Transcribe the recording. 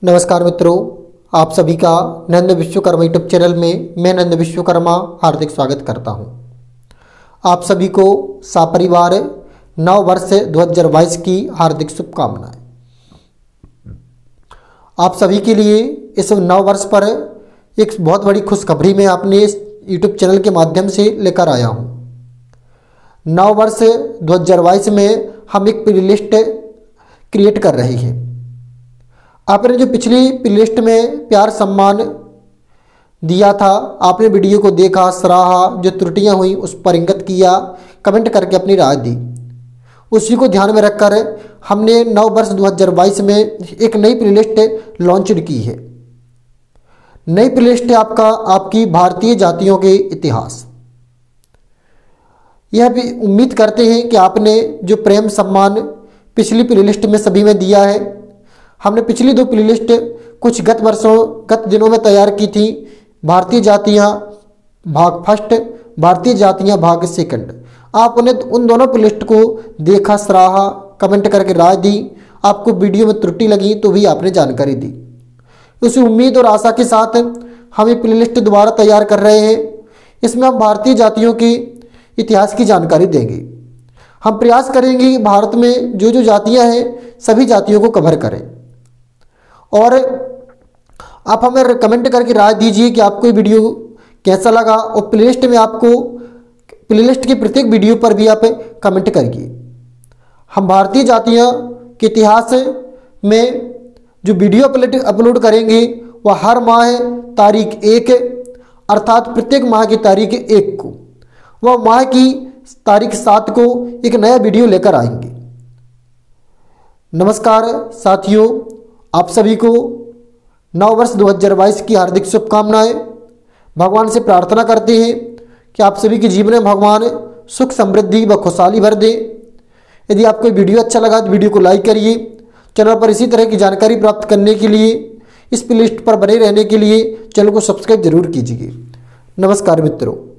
नमस्कार मित्रों, आप सभी का नंद विश्वकर्मा यूट्यूब चैनल में मैं नंद विश्वकर्मा हार्दिक स्वागत करता हूं। आप सभी को सपरिवार नव वर्ष 2022 की हार्दिक शुभकामनाएं। आप सभी के लिए इस नव वर्ष पर एक बहुत बड़ी खुशखबरी मैं अपने इस यूट्यूब चैनल के माध्यम से लेकर आया हूं। नव वर्ष 2022 में हम एक प्लेलिस्ट क्रिएट कर रहे हैं। आपने जो पिछली प्लेलिस्ट में प्यार सम्मान दिया था, आपने वीडियो को देखा, सराहा, जो त्रुटियां हुई उस पर इंगित किया, कमेंट करके अपनी राय दी। उसी को ध्यान में रखकर हमने नव वर्ष 2022 में एक नई प्लेलिस्ट लॉन्च की है। नई प्लेलिस्ट आपकी भारतीय जातियों के इतिहास। यह भी उम्मीद करते हैं कि आपने जो प्रेम सम्मान पिछली प्लेलिस्ट में सभी में दिया है। हमने पिछली दो प्लेलिस्ट कुछ गत दिनों में तैयार की थी। भारतीय जातियाँ भाग फर्स्ट, भारतीय जातियाँ भाग सेकंड। आपने उन दोनों प्लेलिस्ट को देखा, सराहा, कमेंट करके राय दी। आपको वीडियो में त्रुटि लगी तो भी आपने जानकारी दी। उसी उम्मीद और आशा के साथ हम ये प्लेलिस्ट दोबारा तैयार कर रहे हैं। इसमें हम भारतीय जातियों के इतिहास की जानकारी देंगे। हम प्रयास करेंगे कि भारत में जो जो जातियाँ हैं सभी जातियों को कवर करें। और आप हमें कमेंट करके राय दीजिए कि आपको ये वीडियो कैसा लगा, और प्लेलिस्ट में आपको प्लेलिस्ट के प्रत्येक वीडियो पर भी आप कमेंट करिए। हम भारतीय जातियाँ के इतिहास में जो वीडियो अपलोड करेंगे वह हर माह तारीख 1 अर्थात प्रत्येक माह की तारीख 1 को, वह माह की तारीख 7 को एक नया वीडियो लेकर आएंगे। नमस्कार साथियों, आप सभी को नव वर्ष 2022 की हार्दिक शुभकामनाएं। भगवान से प्रार्थना करते हैं कि आप सभी के जीवन में भगवान सुख समृद्धि व खुशहाली भर दे। यदि आपको वीडियो अच्छा लगा तो वीडियो को लाइक करिए। चैनल पर इसी तरह की जानकारी प्राप्त करने के लिए, इस प्लेलिस्ट पर बने रहने के लिए चैनल को सब्सक्राइब जरूर कीजिए। नमस्कार मित्रों।